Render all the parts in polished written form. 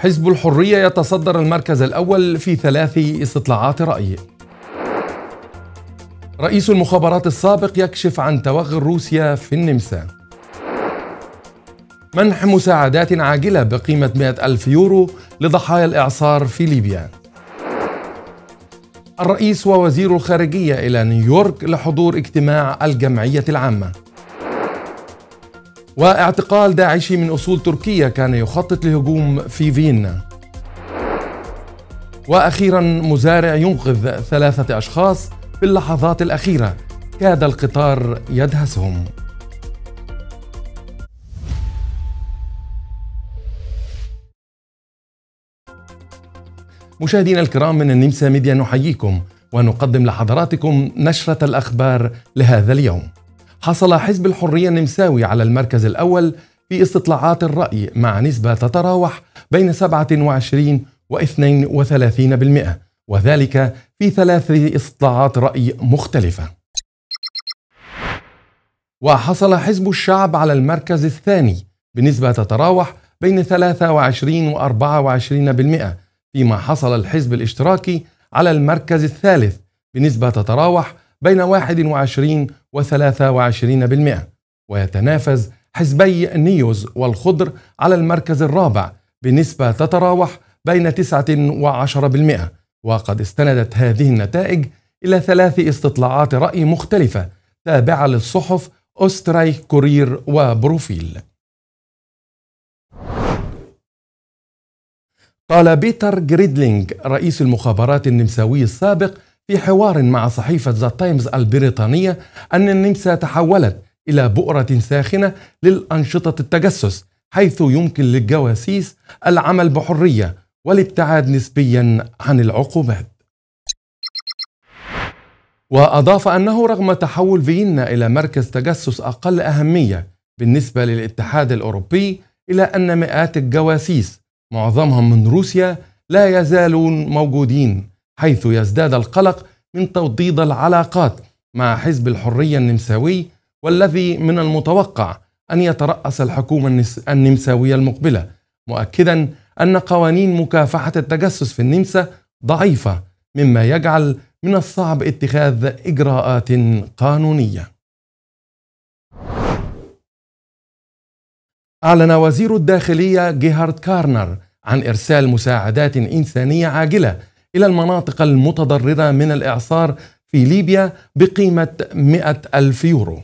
حزب الحرية يتصدر المركز الأول في 3 استطلاعات رأي. رئيس المخابرات السابق يكشف عن توغل روسيا في النمسا. منح مساعدات عاجلة بقيمة 100,000 يورو لضحايا الإعصار في ليبيا. الرئيس ووزير الخارجية إلى نيويورك لحضور اجتماع الجمعية العامة. واعتقال داعشي من أصول تركية كان يخطط لهجوم في فيينا. وأخيرا مزارع ينقذ 3 أشخاص في اللحظات الأخيرة كاد القطار يدهسهم. مشاهدينا الكرام، من النمسا ميديا نحييكم ونقدم لحضراتكم نشرة الأخبار لهذا اليوم. حصل حزب الحرية النمساوي على المركز الأول في استطلاعات الرأي مع نسبة تتراوح بين 27 و32%، وذلك في 3 استطلاعات رأي مختلفة. وحصل حزب الشعب على المركز الثاني بنسبة تتراوح بين 23 و24%، فيما حصل الحزب الاشتراكي على المركز الثالث بنسبة تتراوح بين 21 و23%. ويتنافس حزبي نيوز والخضر على المركز الرابع بنسبة تتراوح بين 9 و10%. وقد استندت هذه النتائج إلى 3 استطلاعات رأي مختلفة تابعة للصحف أوسترايك كورير وبروفيل. قال بيتر جريدلينغ رئيس المخابرات النمساوي السابق في حوار مع صحيفة ذا تايمز البريطانية أن النمسا تحولت إلى بؤرة ساخنة للأنشطة التجسس، حيث يمكن للجواسيس العمل بحرية والابتعاد نسبيا عن العقوبات. وأضاف أنه رغم تحول فيينا إلى مركز تجسس أقل أهمية بالنسبة للاتحاد الأوروبي، إلا أن مئات الجواسيس معظمهم من روسيا لا يزالون موجودين، حيث يزداد القلق من توطيد العلاقات مع حزب الحرية النمساوي، والذي من المتوقع أن يترأس الحكومة النمساوية المقبلة، مؤكدا أن قوانين مكافحة التجسس في النمسا ضعيفة، مما يجعل من الصعب اتخاذ إجراءات قانونية. أعلن وزير الداخلية جيهارد كارنر عن إرسال مساعدات إنسانية عاجلة إلى المناطق المتضررة من الإعصار في ليبيا بقيمة 100,000 يورو.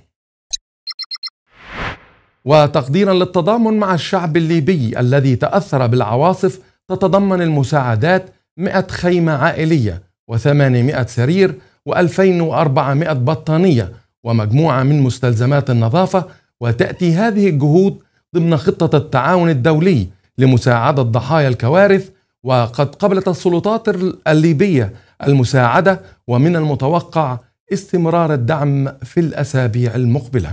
وتقديرا للتضامن مع الشعب الليبي الذي تأثر بالعواصف، تتضمن المساعدات 100 خيمة عائلية و800 سرير و2400 بطانية ومجموعة من مستلزمات النظافة. وتأتي هذه الجهود ضمن خطة التعاون الدولي لمساعدة ضحايا الكوارث. وقد قبلت السلطات الليبية المساعدة، ومن المتوقع استمرار الدعم في الأسابيع المقبلة.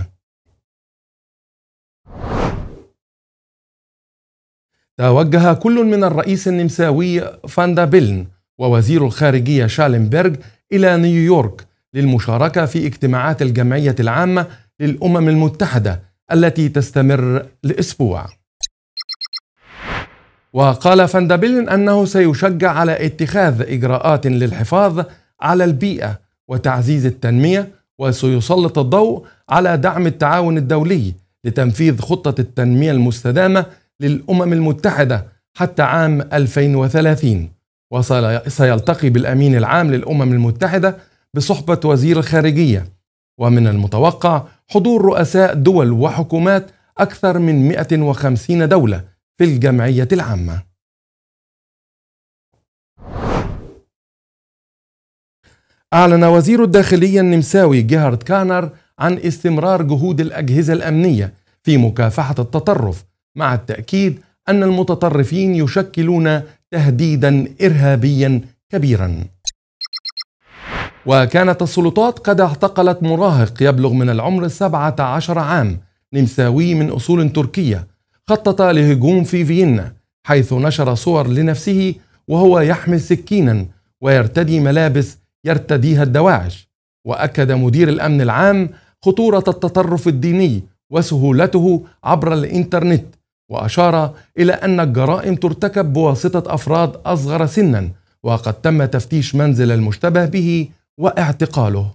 توجه كل من الرئيس النمساوي فاندا بيلن ووزير الخارجية شالنبرغ إلى نيويورك للمشاركة في اجتماعات الجمعية العامة للأمم المتحدة التي تستمر لأسبوع. وقال فاندا بيلن أنه سيشجع على اتخاذ إجراءات للحفاظ على البيئة وتعزيز التنمية، وسيسلط الضوء على دعم التعاون الدولي لتنفيذ خطة التنمية المستدامة للأمم المتحدة حتى عام 2030. وسيلتقي بالأمين العام للأمم المتحدة بصحبة وزير الخارجية. ومن المتوقع حضور رؤساء دول وحكومات أكثر من 150 دولة في الجمعية العامة. أعلن وزير الداخلية النمساوي جيهارد كارنر عن استمرار جهود الأجهزة الأمنية في مكافحة التطرف، مع التأكيد أن المتطرفين يشكلون تهديدا إرهابيا كبيرا. وكانت السلطات قد اعتقلت مراهق يبلغ من العمر 17 عام نمساوي من أصول تركية خطط لهجوم في فيينا، حيث نشر صور لنفسه وهو يحمل سكينا ويرتدي ملابس يرتديها الدواعش. وأكد مدير الأمن العام خطورة التطرف الديني وسهولته عبر الإنترنت، وأشار إلى أن الجرائم ترتكب بواسطة أفراد أصغر سنا، وقد تم تفتيش منزل المشتبه به واعتقاله.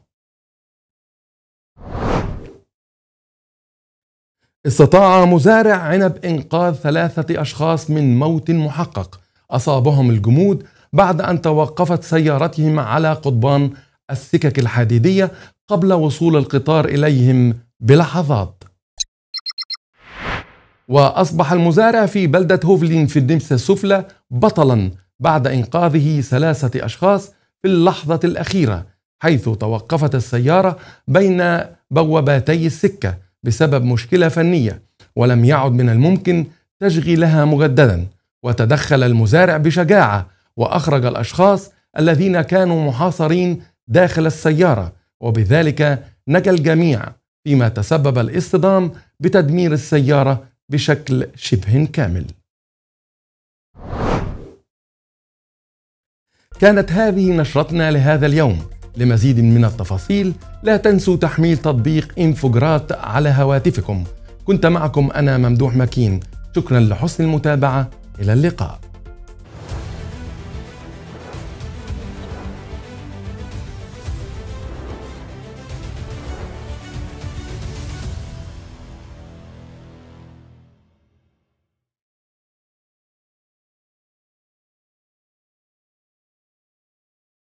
استطاع مزارع عنب إنقاذ 3 أشخاص من موت محقق أصابهم الجمود بعد أن توقفت سيارتهم على قضبان السكك الحديدية قبل وصول القطار إليهم بلحظات. وأصبح المزارع في بلدة هوفلين في النمسا السفلى بطلا بعد إنقاذه 3 أشخاص في اللحظة الأخيرة، حيث توقفت السيارة بين بوابتي السكة بسبب مشكلة فنية، ولم يعد من الممكن تشغيلها مجددا. وتدخل المزارع بشجاعة وأخرج الأشخاص الذين كانوا محاصرين داخل السيارة، وبذلك نجا الجميع، فيما تسبب الاصطدام بتدمير السيارة بشكل شبه كامل. كانت هذه نشرتنا لهذا اليوم. لمزيد من التفاصيل لا تنسوا تحميل تطبيق إنفوجرات على هواتفكم. كنت معكم أنا ممدوح مكين، شكرا لحسن المتابعة، إلى اللقاء.